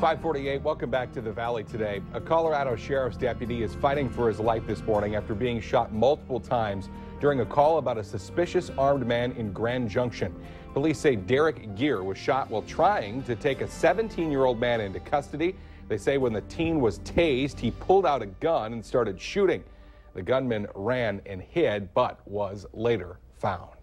548, welcome back to the Valley today. A Colorado sheriff's deputy is fighting for his life this morning after being shot multiple times during a call about a suspicious armed man in Grand Junction. Police say Derek Gear was shot while trying to take a 17-year-old man into custody. They say when the teen was tased, he pulled out a gun and started shooting. The gunman ran and hid, but was later found.